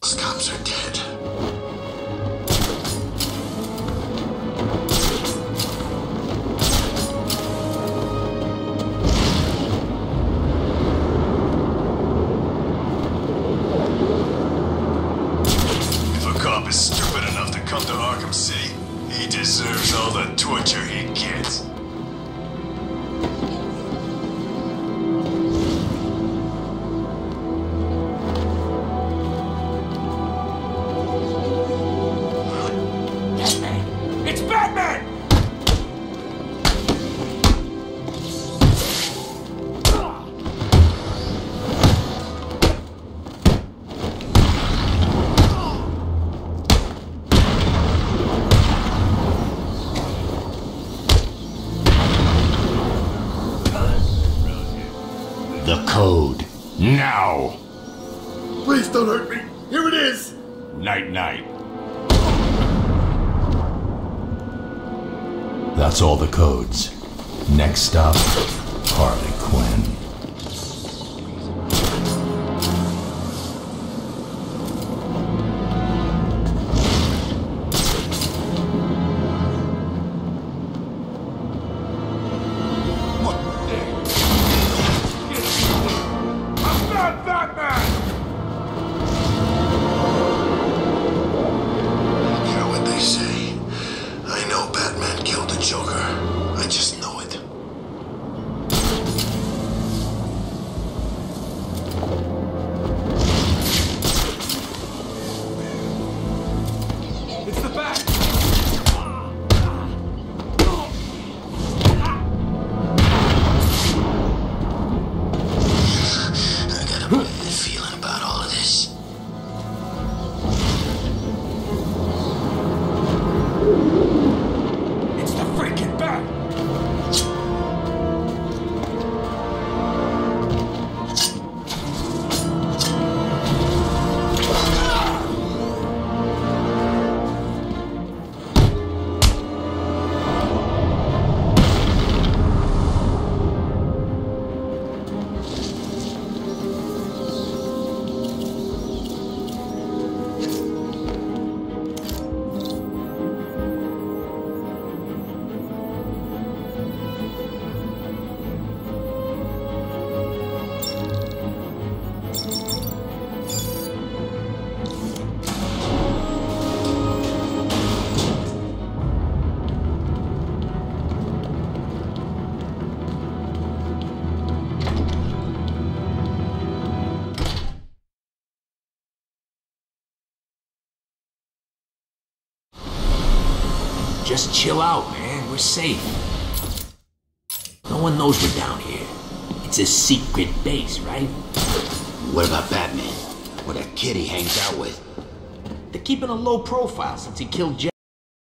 Those cops are dead. If a cop is stupid enough to come to Arkham City, he deserves all the torture he gets. It's Batman! The code. Now! Please don't hurt me. Here it is. Night-night. That's all the codes. Next stop, Harley Quinn. I'm not Batman! You know what they say? I know Batman killed the Joker. I just know it. It's the Bat! I got a bad feeling about all of this. It's the freaking Bat! Just chill out, man. We're safe. No one knows we're down here. It's a secret base, right? What about Batman? Or that kid he hangs out with? They're keeping a low profile since he killed Jack.